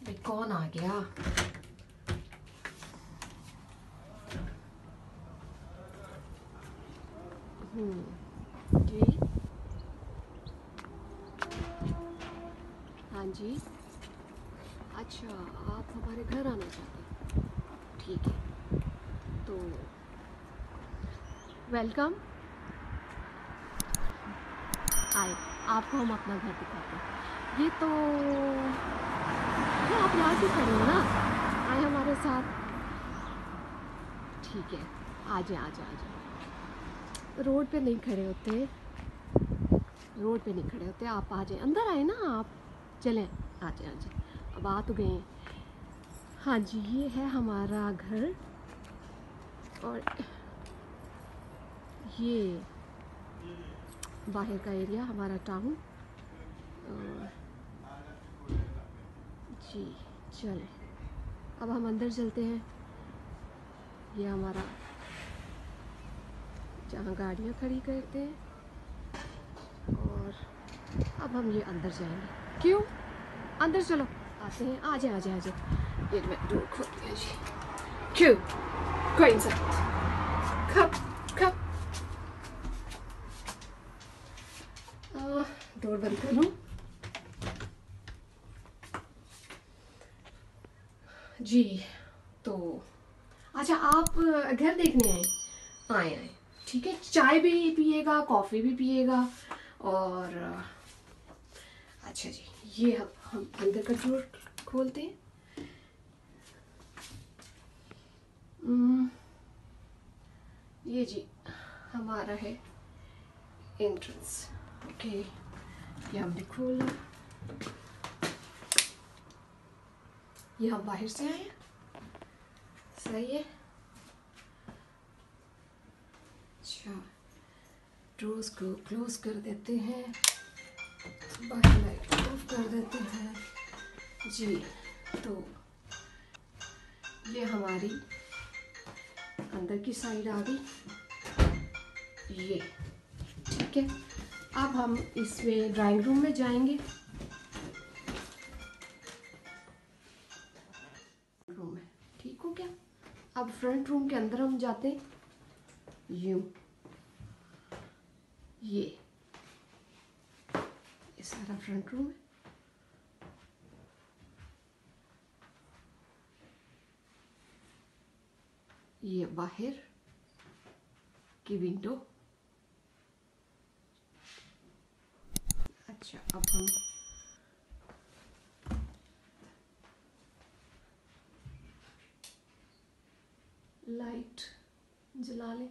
भाई कौन आ गया? जी हाँ जी। अच्छा, आप हमारे घर आना चाहते हैं? ठीक है, तो वेलकम। आए, आपको हम अपना घर दिखाते हैं। ये आप यहाँ से खड़े हो ना? आए हमारे साथ। ठीक है, आ जाए आ जाए आ जाए। रोड पे नहीं खड़े होते, रोड पे नहीं खड़े होते। आप आ जाए, अंदर आए ना आप। चलें, आ जाए आ जाए। अब आ तो गए हैं। हाँ जी, ये है हमारा घर और ये बाहर का एरिया हमारा टाउन। और जी चलें, अब हम अंदर चलते हैं। ये हमारा जहाँ गाड़ियाँ खड़ी करते हैं। और अब हम ये अंदर जाएंगे। क्यों? अंदर चलो, आते हैं। आ जाए आ जाए आ जाए। ये मैं डोर खोल दिया जी। क्यों? कोई इंसान कब कब डोर बंद कर लूँ? जी, तो अच्छा, आप घर देखने आए? आए आए, ठीक है। चाय भी पिएगा, कॉफ़ी भी पिएगा। और अच्छा जी, ये हम अंदर का डोर खोलते हैं। ये जी हमारा है एंट्रेंस। ओके, ये हमने खोला। ये हम बाहर से आए हैं, सही है। अच्छा, डोर्स को क्लोज कर देते हैं, बाहर लाइट ऑफ कर देते हैं जी। तो ये हमारी अंदर की साइड आ गई, ये ठीक है। अब हम इसमें ड्राइंग रूम में जाएंगे। रूम है, ठीक हो क्या? अब फ्रंट रूम के अंदर हम जाते हैं। यूं, ये सारा फ्रंट रूम है। ये बाहर की विंडो। अच्छा, अब हम लाइट जला लें।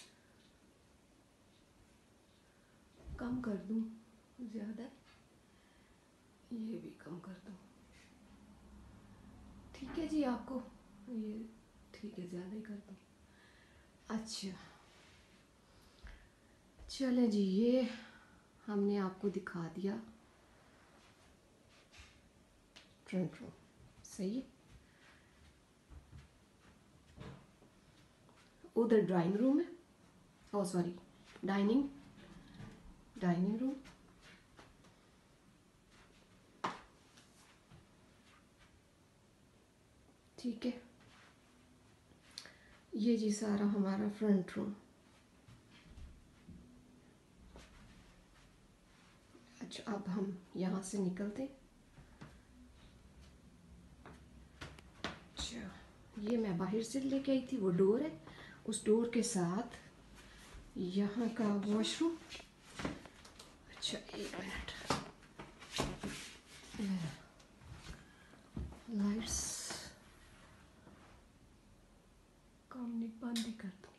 कम कर दूं ज़्यादा? ये भी कम कर दूं? ठीक है जी, आपको ये ठीक है, ज़्यादा ही कर दूं? अच्छा चले जी, ये हमने आपको दिखा दिया फ्रंट रूम, सही है। उधर ड्राइंग रूम है, ओ सॉरी, डाइनिंग रूम। ठीक है, ये जी सारा हमारा फ्रंट रूम। अच्छा, अब हम यहाँ से निकलते। अच्छा, ये मैं बाहर से लेके आई थी, वो डोर है। उस डोर के साथ यहाँ का वॉशरूम। अच्छा, एक मिनट, लाइट्स कम नहीं, बंद ही कर दो।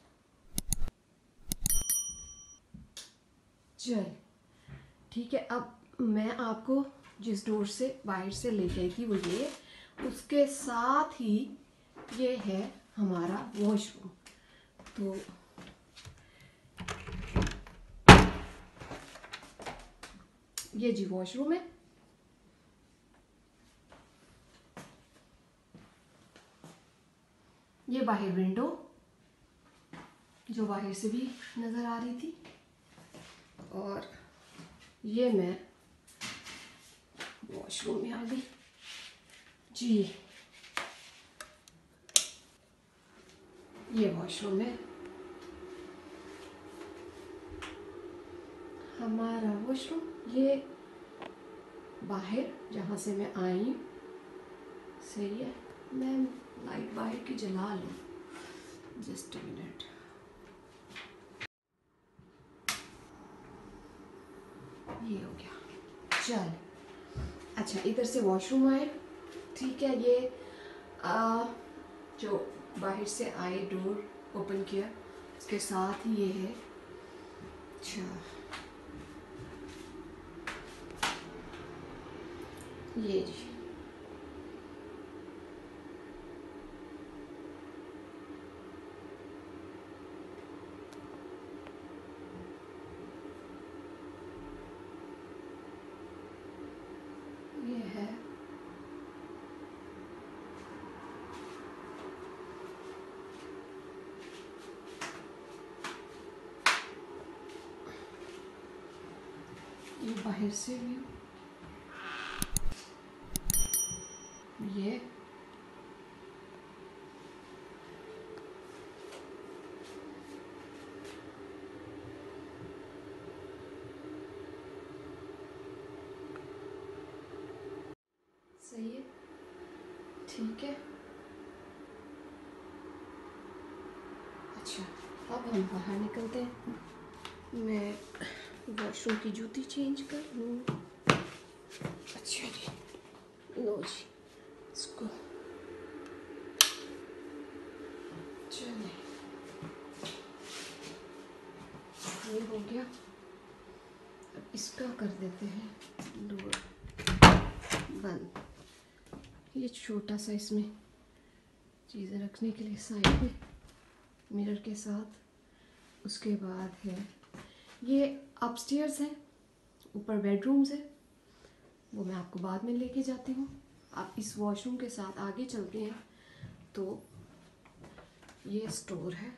चल ठीक है, अब मैं आपको जिस डोर से बाहर से लेके आई थी वो ये, उसके साथ ही ये है हमारा वॉशरूम। तो ये जी वॉशरूम है। ये बाहर विंडो जो बाहर से भी नज़र आ रही थी। और ये मैं वॉशरूम में आ गई। जी ये वॉशरूम है हमारा वॉशरूम। ये बाहर जहाँ से मैं आई हूँ। सही है, मैं लाइट बाहर की जला लूँ, जस्ट अ मिनट। ये हो गया, चल। अच्छा, इधर से वॉशरूम आए, ठीक है। ये जो बाहर से आए, डोर ओपन किया, उसके साथ ही ये है। अच्छा, ये जी ये है। ये बाहर से व्यू, ये सही है, ठीक है। अच्छा, अब हम बाहर निकलते हैं। मैं वॉशरूम की जूती चेंज कर लूँ। अच्छा जी, लो जी, इसको चले, ये हो गया। अब इसका कर देते हैं डोर बंद। ये छोटा सा इसमें चीज़ें रखने के लिए साइड में मिरर के साथ। उसके बाद है ये अपस्टेयर्स है, ऊपर बेडरूम्स है, वो मैं आपको बाद में लेके जाती हूँ। आप इस वॉशरूम के साथ आगे चलते हैं तो ये स्टोर है।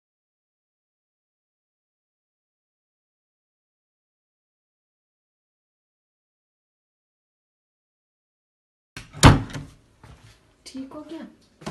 ठीक हो गया।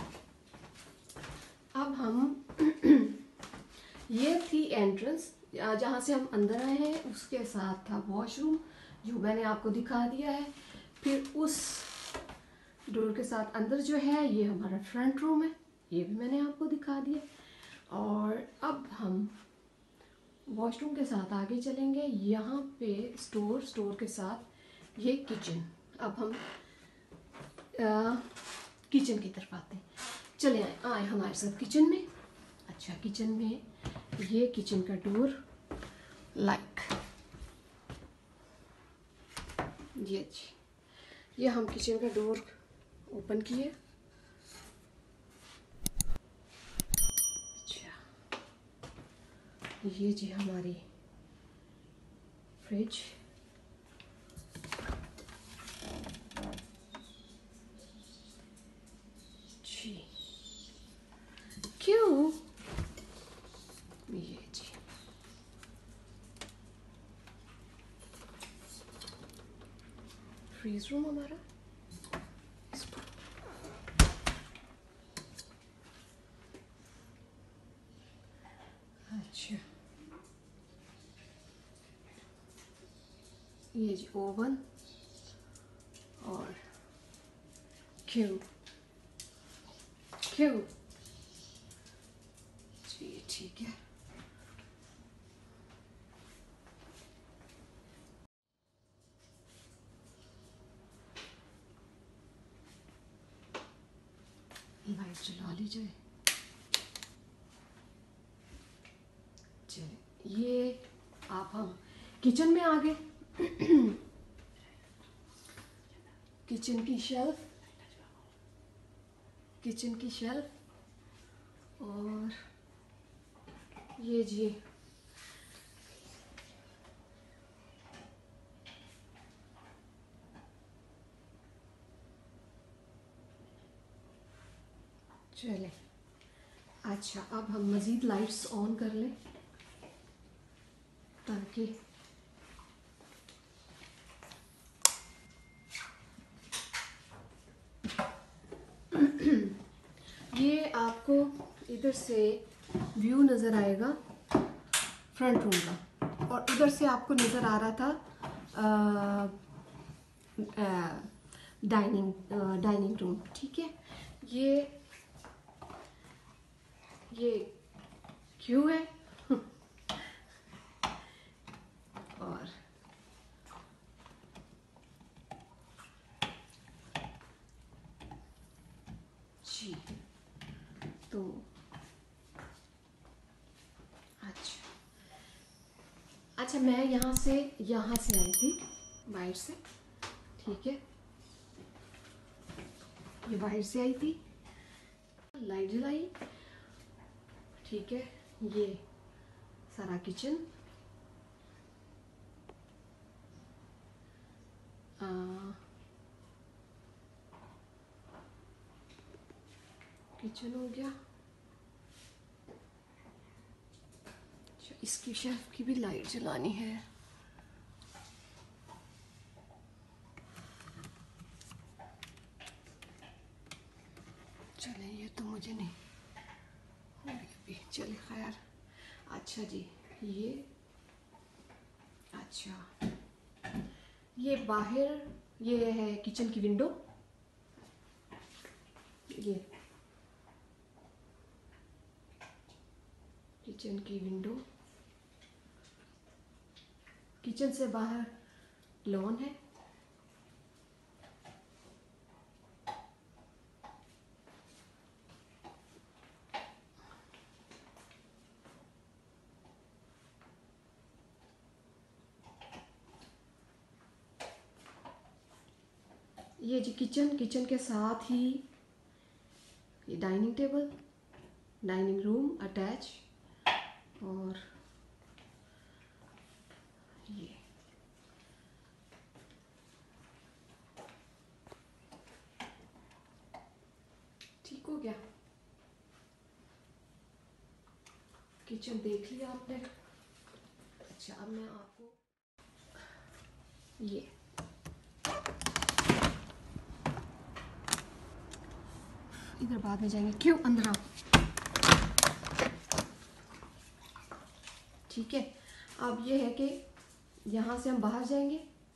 अब हम ये थी एंट्रेंस जहाँ से हम अंदर आए हैं, उसके साथ था वॉशरूम जो मैंने आपको दिखा दिया है। फिर उस डोर के साथ अंदर जो है ये हमारा फ्रंट रूम है, ये भी मैंने आपको दिखा दिया। और अब हम वॉशरूम के साथ आगे चलेंगे। यहाँ पे स्टोर के साथ ये किचन। अब हम किचन की तरफ आते हैं। चले आए हमारे साथ किचन में। अच्छा, किचन में ये किचन का डोर लाइक ये जी, ये हम किचन का डोर ओपन किए। अच्छा, ये जी हमारी फ्रिज। जी, क्यों? ये जी, फ्रीज रूम हमारा। इसको अच्छा, ये जी ओवन और क्यों क्यों जी, ठीक है। लाइट जला ली जाए। चलिए, ये आप हम किचन में आ गए। किचन की शेल्फ, किचन की शेल्फ और ये जी चले। अच्छा, अब हम मज़ीद लाइट्स ऑन कर लें ताकि आपको इधर से व्यू नज़र आएगा फ्रंट रूम का, और उधर से आपको नज़र आ रहा था डाइनिंग रूम। ठीक है, ये क्यों है और जी तो अच्छा मैं यहाँ से आई थी बाहर से। ठीक है, ये बाहर से आई थी, लाइट जलाई। ठीक है, ये सारा किचन, किचन हो गया। इसकी शेल्फ की भी लाइट जलानी है। चले, ये तो मुझे नहीं अभी, चले खैर। अच्छा जी, अच्छा ये बाहर, ये है किचन की विंडो। ये किचन की विंडो, किचन से बाहर लॉन है। ये जी किचन के साथ ही ये dining table, dining room attach, और ये ठीक हो गया। किचन देख लिया आपने। अच्छा अब मैं आपको ये इधर बाद में जाएंगे, क्यों अंदर आओ। ठीक है, अब ये है कि यहाँ से हम बाहर जाएंगे।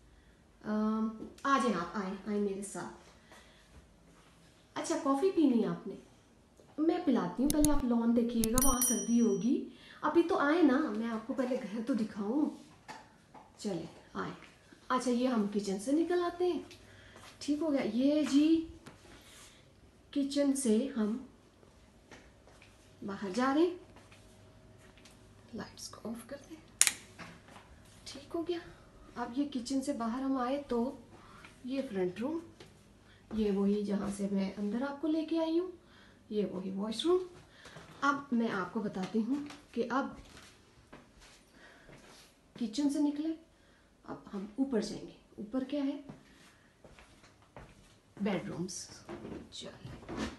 आ जाए आप, आए मेरे साथ। अच्छा कॉफ़ी पीनी है आपने, मैं पिलाती हूँ, पहले आप लॉन देखिएगा, वहाँ सर्दी होगी। अभी तो आए ना, मैं आपको पहले घर तो दिखाऊं। चले आए। अच्छा ये हम किचन से निकल आते हैं। ठीक हो गया। ये जी किचन से हम बाहर जा रहे हैं, लाइट्स को ऑफ कर दें। ठीक हो गया। अब ये किचन से बाहर हम आए तो ये फ्रंट रूम, ये वही जहाँ से मैं अंदर आपको लेके आई हूँ, ये वही वॉशरूम। अब मैं आपको बताती हूँ कि अब किचन से निकले, अब हम ऊपर जाएंगे। ऊपर क्या है, बेडरूम्स। चल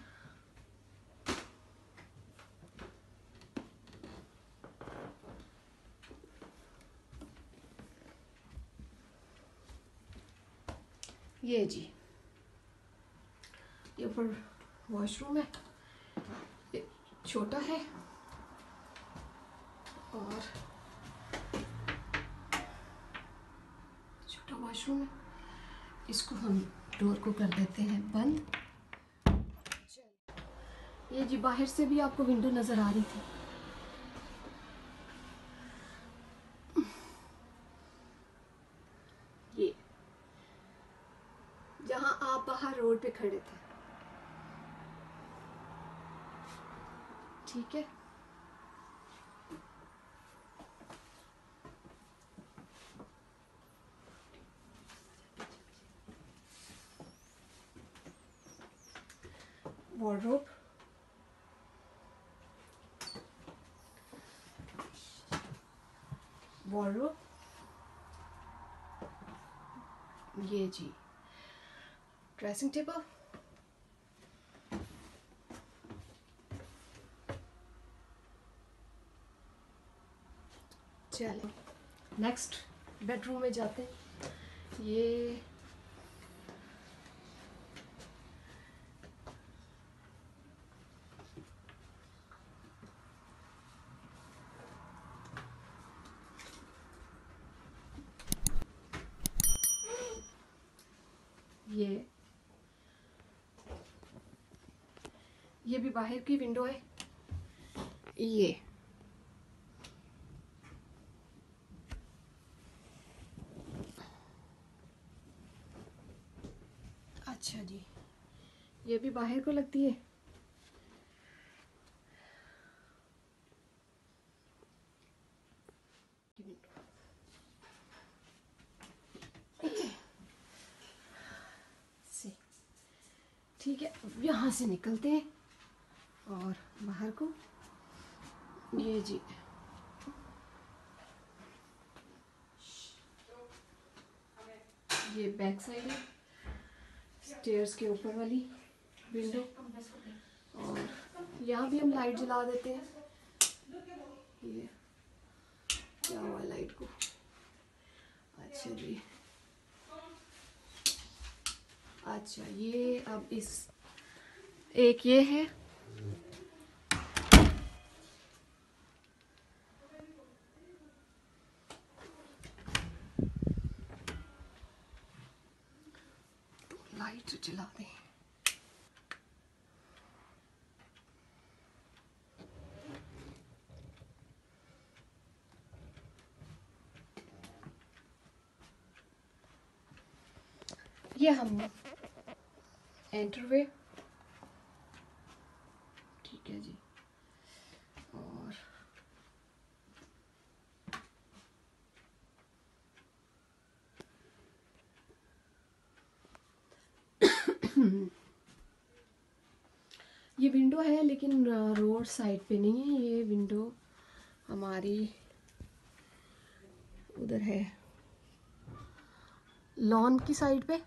ये जी, ये ऊपर वॉशरूम है, ये छोटा है, और छोटा वॉशरूम है। इसको हम डोर को कर देते हैं बंद। ये जी बाहर से भी आपको विंडो नज़र आ रही थी। ये जहां आप बाहर रोड पे खड़े थे। ठीक है, वार्डरोब, वार्डरोब, ये जी ड्रेसिंग टेबल, चले नेक्स्ट बेडरूम में जाते हैं। ये ये भी बाहर की विंडो है। ये अच्छा जी, ये भी बाहर को लगती है। ठीक है, अब यहाँ से निकलते हैं और बाहर को। ये जी ये बैक साइड है, स्टेयर्स के ऊपर वाली विंडो। और यहाँ भी हम लाइट जला देते हैं। ये क्या हुआ लाइट को? अच्छा जी, अच्छा ये अब इस एक ये है, तो लाइट जला दें। ये हम एंटरवे, ठीक है जी। और ये विंडो है लेकिन रोड साइड पे नहीं है, ये विंडो हमारी उधर है लॉन की साइड पे।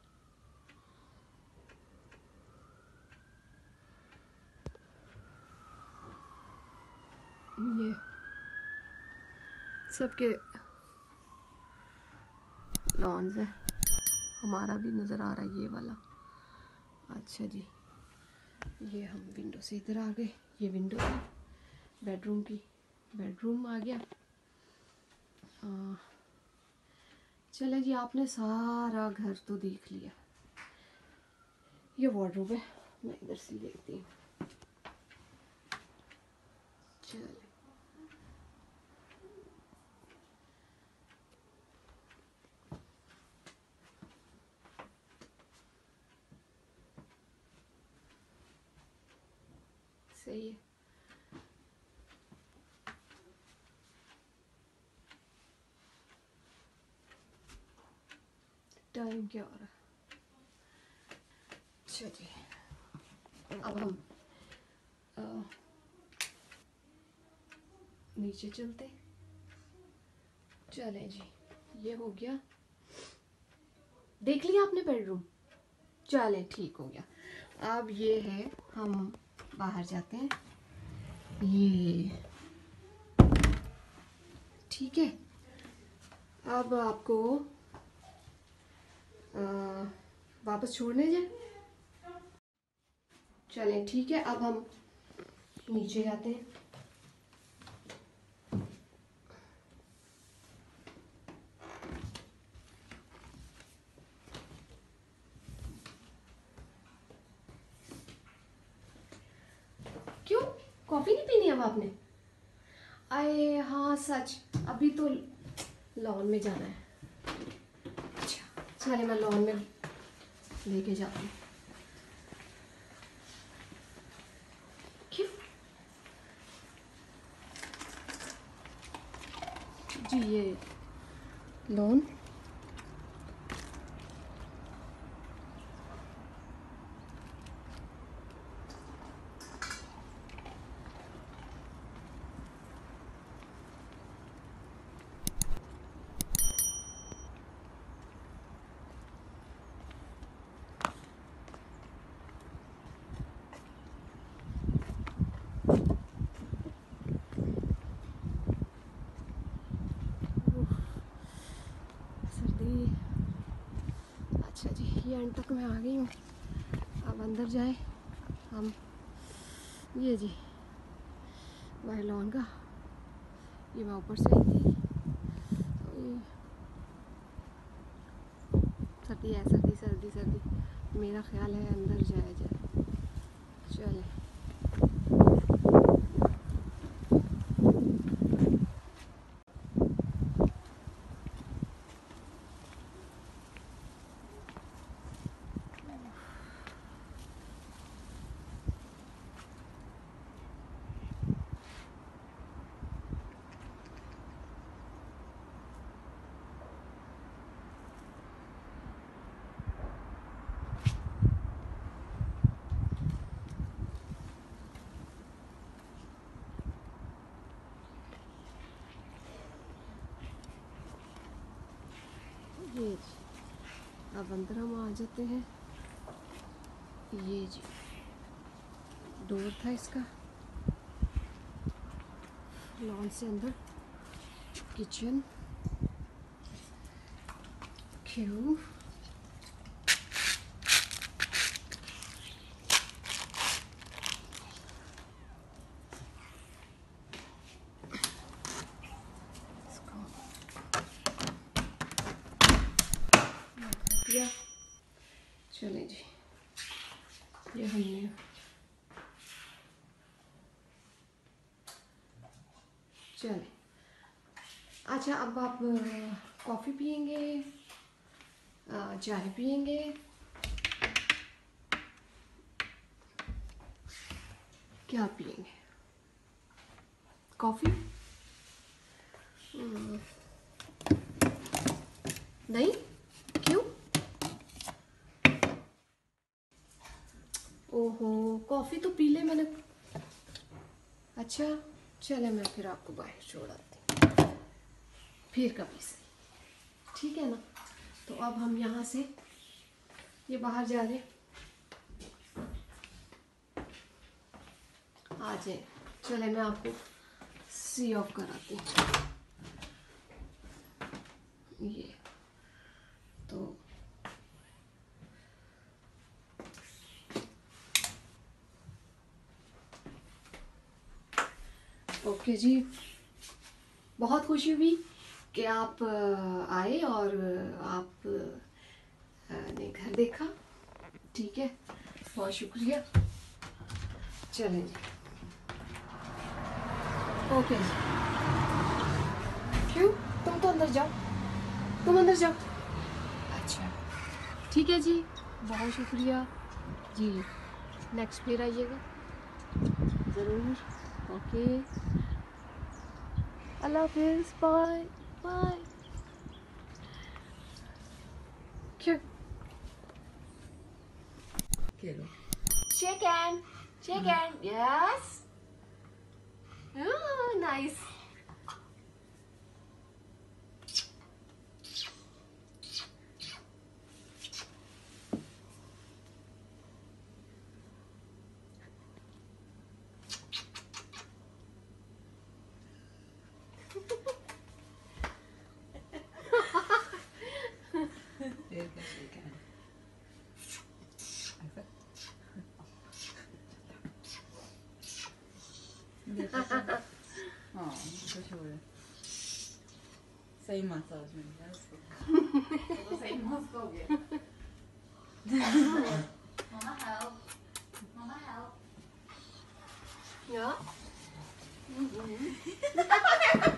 ये सबके लॉन्स है, हमारा भी नज़र आ रहा है ये वाला। अच्छा जी, ये हम विंडो से इधर आ गए। ये विंडो है बेडरूम की, बेडरूम आ गया। चले जी, आपने सारा घर तो देख लिया। ये वार्डरोब है, मैं इधर से देखती हूँ। चले सही है। टाइम क्या हो रहा है? अच्छा जी, अब हम नीचे चलते। चलें जी, ये हो गया, देख लिया आपने बेडरूम। चलें ठीक हो गया। अब ये है, हम बाहर जाते हैं। ये ठीक है। अब आपको वापस छोड़ने जाए। चलें ठीक है, अब हम नीचे जाते हैं। क्यों, कॉफ़ी नहीं पीनी अब आपने? आए हाँ सच, अभी तो लॉन में जाना है। अच्छा चले, मैं लॉन में लेके जाती हूँ। क्यों जी, ये लॉन सर्दी। अच्छा जी, ये एंड तक मैं आ गई हूँ। अब अंदर जाए हम। ये जी वह लॉन का, ये मैं ऊपर से आई थी। तो ये सर्दी है, सर्दी सर्दी सर्दी मेरा ख्याल है अंदर जाया जाए। चले ये जी, अब अंदर हम आ जाते हैं। ये जी डोर था इसका, लॉन से अंदर किचन क्यों। चले जी, ये हमने चले। अच्छा, अब आप कॉफ़ी पियेंगे, चाय पियेंगे? क्या पियेंगे? कॉफ़ी? नहीं, क्यों? ओहो, कॉफ़ी तो पी ले मैंने। अच्छा चले, मैं फिर आपको बाहर छोड़ आती हूँ, फिर कभी से, ठीक है ना। तो अब हम यहाँ से ये बाहर जा रहे, आ जाए। चले, मैं आपको सी ऑफ कराती हूँ। ये तो ओके जी, बहुत खुशी हुई कि आप आए और आप ने घर देखा, ठीक है, बहुत शुक्रिया। चलें जी, ओके जी। क्यों, तुम तो अंदर जाओ, तुम अंदर जाओ। अच्छा ठीक है जी, बहुत शुक्रिया जी, नेक्स्ट फिर आइएगा ज़रूर। ओके, अल्लाह हाफिज़, बाय बाय। क्यों? Shake hand, shake hand, yes. Oh, nice. सही मसाज मिल गया उसको। तो सही मस्त हो गया। Mama help, Mama help. Yeah.